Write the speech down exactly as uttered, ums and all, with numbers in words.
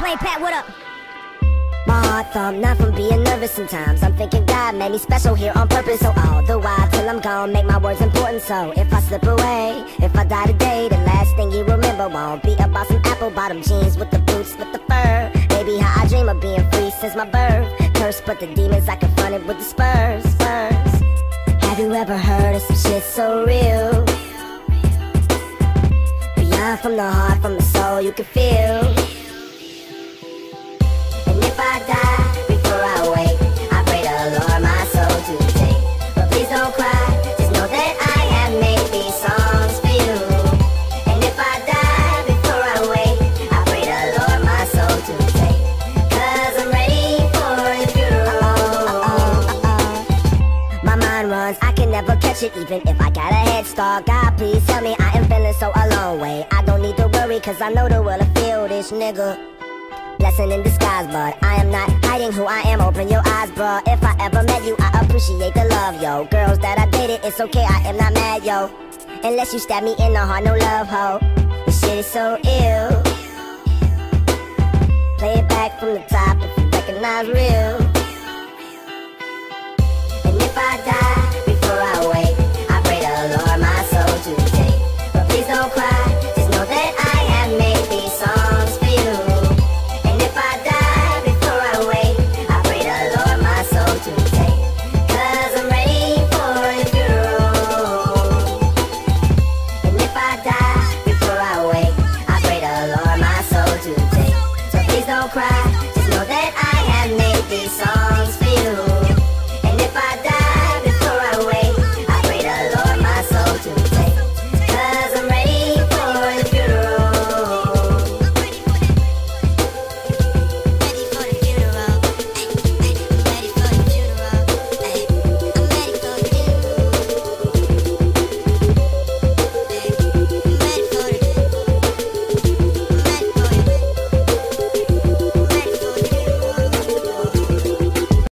Play Pat, what up? My heart thump, not from being nervous sometimes. I'm thinking God made me special here on purpose. So all the while till I'm gone, make my words important. So if I slip away, if I die today, the last thing you remember won't be about some apple bottom jeans with the boots, with the fur. Maybe how I dream of being free since my birth. Cursed, but the demons I confronted with the spurs, spurs. Have you ever heard of some shit so real? Beyond from the heart, from the soul, you can feel. And if I die before I wake, I pray the Lord my soul to take. But please don't cry, just know that I have made these songs for you. And if I die before I wake, I pray the Lord my soul to take. Cause I'm ready for the funeral. My mind runs, I can never catch it even if I got a head start. God please tell me I am feeling so alone. Wait, I don't need to worry cause I know the world will feel this nigga. Blessing in disguise, but I am not hiding who I am. Open your eyes, bruh. If I ever met you, I appreciate the love, yo. Girls that I dated, it's okay, I am not mad, yo. Unless you stab me in the heart, no love, ho. This shit is so ill. Play it back from the top if you recognize real.